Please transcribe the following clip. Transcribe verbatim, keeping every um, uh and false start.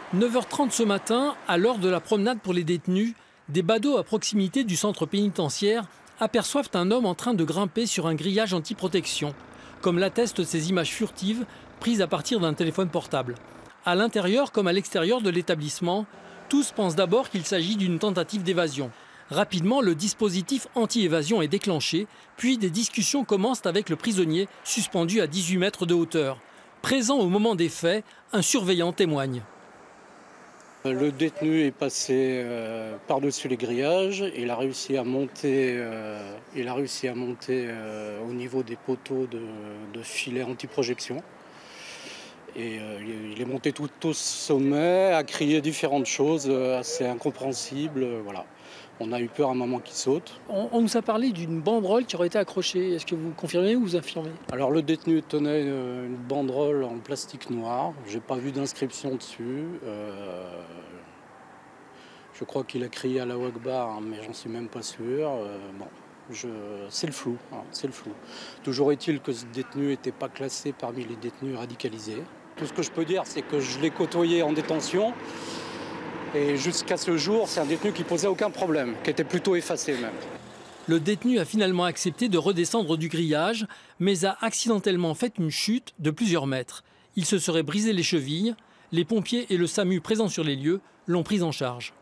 neuf heures trente ce matin, à l'heure de la promenade pour les détenus, des badauds à proximité du centre pénitentiaire aperçoivent un homme en train de grimper sur un grillage anti-protection, comme l'attestent ces images furtives prises à partir d'un téléphone portable. À l'intérieur comme à l'extérieur de l'établissement, tous pensent d'abord qu'il s'agit d'une tentative d'évasion. Rapidement, le dispositif anti-évasion est déclenché, puis des discussions commencent avec le prisonnier suspendu à dix-huit mètres de hauteur. Présent au moment des faits, un surveillant témoigne. Le détenu est passé euh, par-dessus les grillages. Il a réussi à monter, euh, il a réussi à monter euh, au niveau des poteaux de, de filets anti-projection. Et euh, il est monté tout au sommet, a crié différentes choses euh, assez incompréhensibles. Euh, voilà. On a eu peur à un moment qu'il saute. On, on nous a parlé d'une banderole qui aurait été accrochée. Est-ce que vous confirmez ou vous affirmez? Alors le détenu tenait une, une banderole en plastique noir. J'ai pas vu d'inscription dessus. Euh, je crois qu'il a crié à la Akbar, hein, mais j'en suis même pas sûr. Euh, bon, je, c'est le flou. Hein, c'est le flou. Toujours est-il que ce détenu n'était pas classé parmi les détenus radicalisés. Tout ce que je peux dire, c'est que je l'ai côtoyé en détention. Et jusqu'à ce jour, c'est un détenu qui posait aucun problème, qui était plutôt effacé même. Le détenu a finalement accepté de redescendre du grillage, mais a accidentellement fait une chute de plusieurs mètres. Il se serait brisé les chevilles. Les pompiers et le SAMU présents sur les lieux l'ont pris en charge.